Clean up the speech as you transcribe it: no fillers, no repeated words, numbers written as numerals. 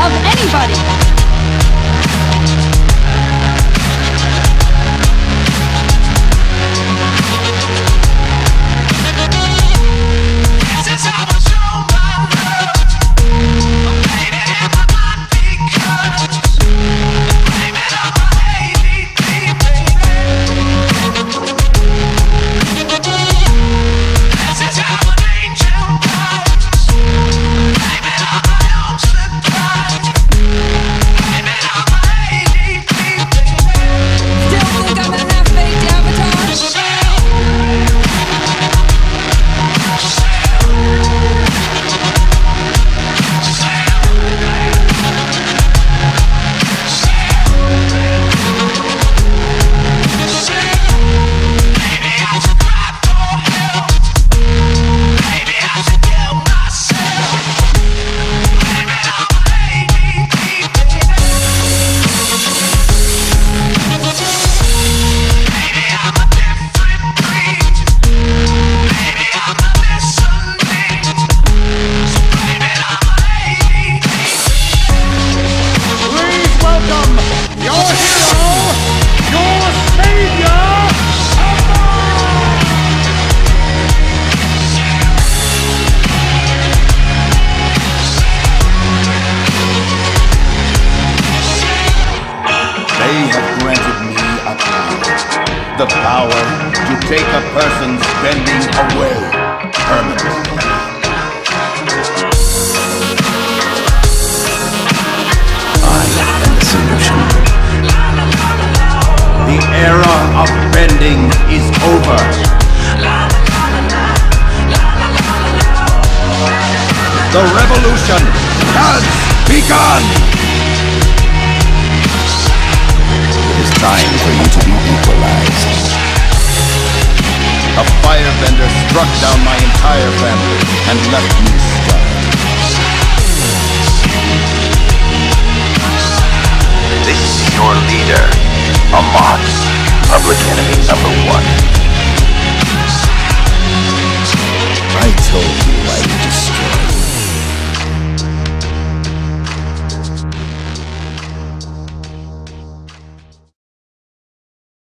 of anybody. They have granted me a power. The power to take a person's bending away permanently. I am the solution. The era of bending is over. The revolution has begun! It is time for you to be equalized. A firebender struck down my entire family and left me scarred. This is your leader, Amon, Public Enemy #1.